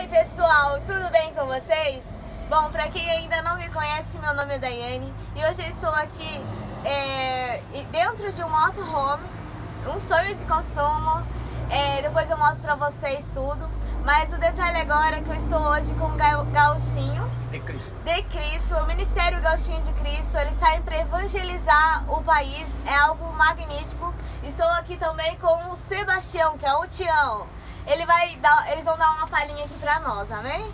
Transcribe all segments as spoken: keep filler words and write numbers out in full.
pessoal, tudo bem com vocês? Bom, pra quem ainda não me conhece, meu nome é Daiane e hoje eu estou aqui é, dentro de um motorhome, um sonho de consumo. É, depois eu mostro pra vocês tudo, mas o detalhe agora é que eu estou hoje com o Gauchinho de Cristo. de Cristo, o Ministério Gauchinho de Cristo. Eles saem para evangelizar o país, é algo magnífico. Estou aqui também com o Sebastião, que é o Tião. Ele vai dar, eles vão dar uma palhinha aqui pra nós, amém?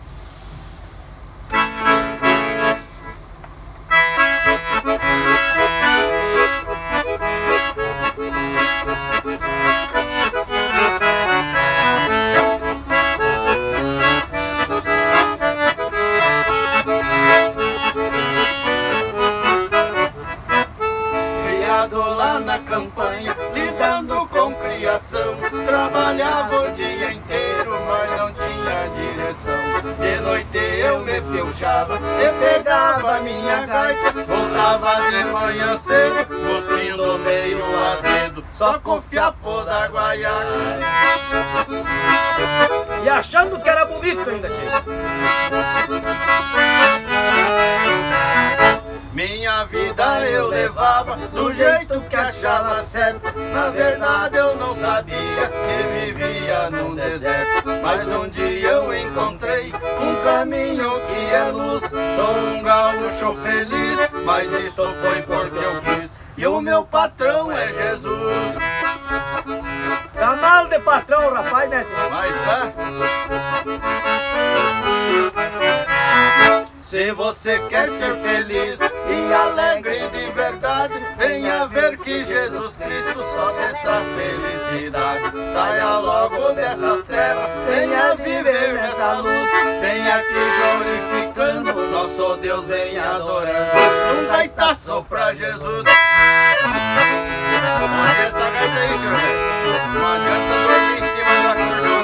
Criado lá na campanha, lidando com criação, trabalhava o dia inteiro, mas não tinha direção. De noite eu me pilchava e pegava minha gaita, voltava de manhã cedo, cuspindo meio azedo, só com fiapo da guaiaca. E achando que era bonito ainda, tio. Minha vida eu levava do jeito que achava certo. Na verdade eu não sabia que vivia no deserto. Mas um dia eu encontrei um caminho que é luz. Sou um gaúcho feliz, mas isso foi porque eu quis. E o meu patrão é Jesus. Tá mal de patrão, rapaz, né, tio? Mas tá. Se você quer ser feliz e alegre de verdade, venha ver que Jesus Cristo só te traz felicidade. Saia logo dessas trevas, venha viver nessa luz. Venha aqui glorificando, nosso Deus venha adorando. Um gaitaço pra Jesus. Olha essa gaita aí, senhor. Não adianta dormir em cima do acordeão,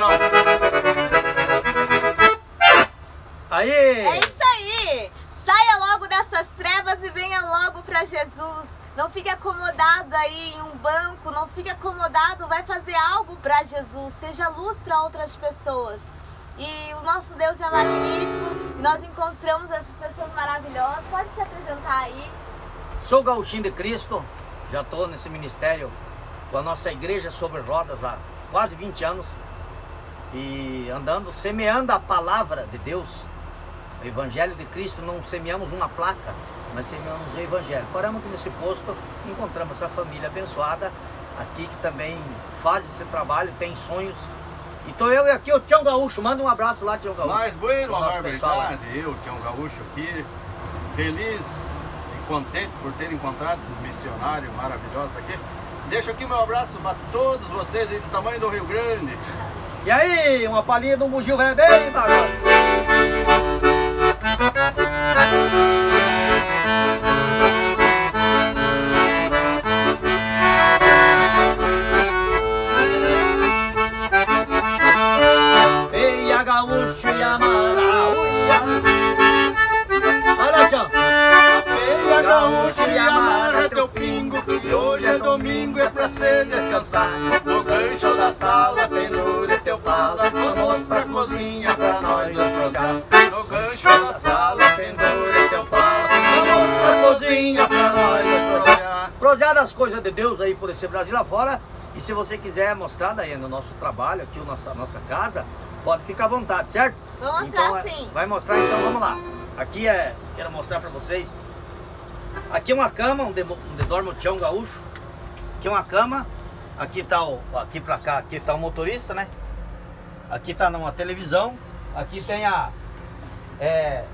não. Aí! É isso aí! Saia logo dessas trevas e venha logo para Jesus. Não fique acomodado aí em um banco, não fique acomodado, vai fazer algo para Jesus. Seja luz para outras pessoas. E o nosso Deus é magnífico e nós encontramos essas pessoas maravilhosas. Pode se apresentar aí. Sou o Gauchinho de Cristo, já estou nesse ministério com a nossa igreja sobre rodas há quase vinte anos. E andando, semeando a palavra de Deus. O Evangelho de Cristo, não semeamos uma placa, mas semeamos o Evangelho. Paramos aqui nesse posto, encontramos essa família abençoada aqui que também faz esse trabalho, tem sonhos. E estou eu e aqui o Tião Gaúcho. Manda um abraço lá, Tião Gaúcho. Mas bueno, nosso amor, pessoal, verdade. Eu, Tião Gaúcho aqui, feliz e contente por ter encontrado esses missionários maravilhosos aqui. Deixo aqui meu abraço para todos vocês aí do tamanho do Rio Grande. E aí, uma palhinha do bugio vai bem, bagulho. Eia, gaúcho e amarauia. Olha, Tião. Eia, gaúcho e amarra teu pingo, que hoje é domingo, é pra se descansar. No gancho da sala, pendure teu pala, vamos pra cozinha pra nós nos prosar. No gancho da sala, pendure teu pala, vamos pra cozinha pra nós nos prosar. Prosear as coisas de Deus aí por esse Brasil afora. E se você quiser mostrar daí no nosso trabalho, aqui, a nossa, nossa casa, pode ficar à vontade, certo? Vou mostrar então, é, sim. Vai mostrar, então vamos lá. Aqui é, quero mostrar pra vocês. Aqui é uma cama onde, onde dorme o Tião Gaúcho. Aqui é uma cama. Aqui tá o, aqui pra cá, aqui tá o motorista, né? Aqui tá numa televisão. Aqui tem a... É,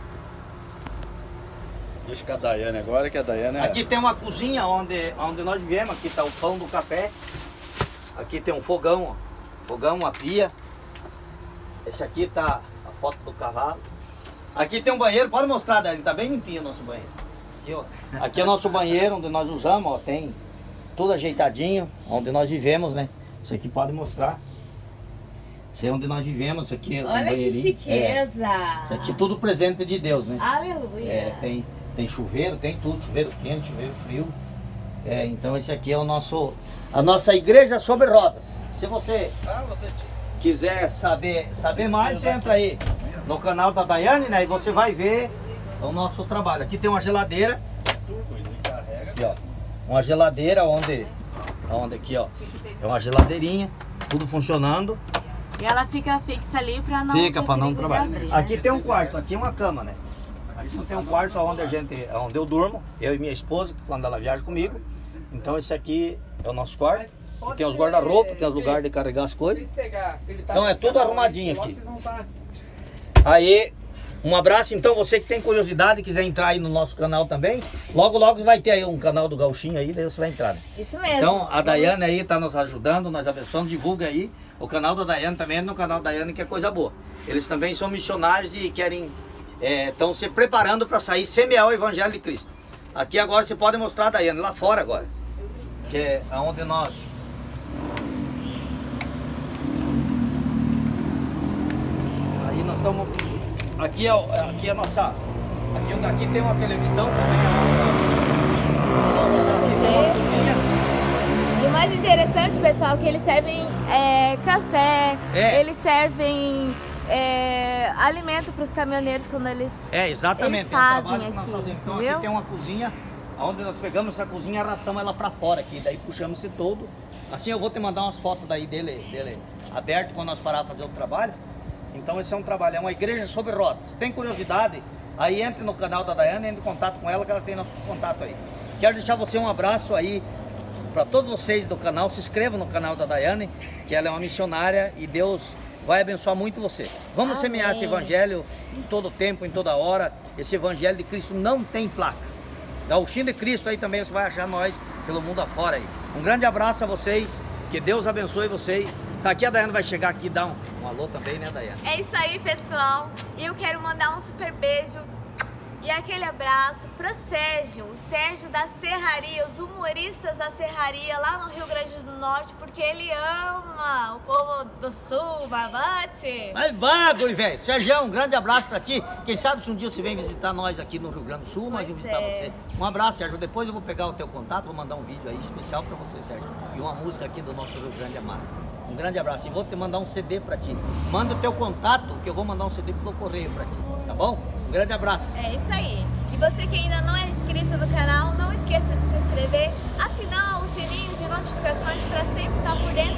Deixa com a Daiane agora, que a Daiane é... aqui tem uma cozinha onde, onde nós vivemos. Aqui tá o pão do café. Aqui tem um fogão, ó. Fogão, uma pia. Esse aqui tá a foto do cavalo. Aqui tem um banheiro, pode mostrar, Dani, tá bem limpinho o nosso banheiro. Aqui, ó. Aqui é o nosso banheiro onde nós usamos, ó. Tem tudo ajeitadinho, onde nós vivemos, né? Isso aqui pode mostrar. Isso é onde nós vivemos, isso aqui é um Olha que banheirinho. chiqueza! É. Isso aqui é tudo presente de Deus, né? Aleluia! É, tem, tem chuveiro, tem tudo, chuveiro quente, chuveiro frio. É, então esse aqui é o nosso, a nossa igreja sobre rodas. Se você Ah, você quiser saber, saber mais, você entra aí no canal da Daiane, né? E você vai ver o nosso trabalho. Aqui tem uma geladeira. Aqui, ó. Uma geladeira onde, onde aqui, ó. É uma geladeirinha, tudo funcionando. E ela fica fixa ali pra não Fica para não trabalhar. Abrir, aqui né? tem um quarto, aqui é uma cama, né? Aqui tem um quarto onde a gente, onde eu durmo, eu e minha esposa, quando ela viaja comigo. Então esse aqui é o nosso quarto. Aqui tem os guarda-roupa, tem os lugares de carregar as coisas. Então é tudo arrumadinho aqui. Aí, um abraço. Então você que tem curiosidade e quiser entrar aí no nosso canal também, logo logo vai ter aí um canal do Gauchinho aí, daí você vai entrar, né? Isso mesmo. Então a Daiane aí tá nos ajudando, nós abençoamos, divulga aí. O canal da Daiane também é no canal da Daiane, que é coisa boa. Eles também são missionários e querem, estão é, se preparando para sair semear o Evangelho de Cristo. Aqui agora você pode mostrar a Daiane, lá fora agora, que é onde nós... Aí nós estamos... Aqui é, aqui é a nossa... Aqui, aqui tem uma televisão também. Aqui tem uma cozinha. E o mais interessante, pessoal, é que eles servem é, café, é. eles servem é, alimento para os caminhoneiros quando eles É, exatamente, eles é um fazem trabalho que nós aqui, fazemos. Então entendeu? aqui tem uma cozinha, onde nós pegamos essa cozinha e arrastamos ela para fora aqui, daí puxamos esse todo. Assim eu vou te mandar umas fotos daí dele, dele aberto quando nós parar fazer o trabalho. Então esse é um trabalho, é uma igreja sobre rodas. Se tem curiosidade, aí entre no canal da Daiane, entre em contato com ela, que ela tem nossos contatos aí. Quero deixar você um abraço aí para todos vocês do canal. Se inscrevam no canal da Daiane, que ela é uma missionária e Deus vai abençoar muito você. Vamos Amém. semear esse evangelho em todo tempo, em toda hora. Esse evangelho de Cristo não tem placa. Gauchinho de Cristo aí também você vai achar nós pelo mundo afora aí. Um grande abraço a vocês, que Deus abençoe vocês. Tá aqui, a Daiane vai chegar aqui e dar um, um alô também, né, Daiane? É isso aí, pessoal. E eu quero mandar um super beijo e aquele abraço para o Sérgio, o Sérgio da Serraria, os humoristas da Serraria lá no Rio Grande do Norte, porque ele ama o povo do Sul, babate. Mas bagulho, velho. Sérgio, um grande abraço pra ti. Quem sabe se um dia você vem visitar nós aqui no Rio Grande do Sul, nós vamos visitar é. você. Um abraço, Sérgio. Depois eu vou pegar o teu contato, vou mandar um vídeo aí especial pra você, Sérgio. E uma música aqui do nosso Rio Grande amado. Um grande abraço. E vou te mandar um C D pra ti. Manda o teu contato, que eu vou mandar um C D pelo correio pra ti, tá bom? Um grande abraço. É isso aí. E você que ainda não é inscrito no canal, não esqueça de se inscrever, assinar o sininho de notificações para sempre estar por dentro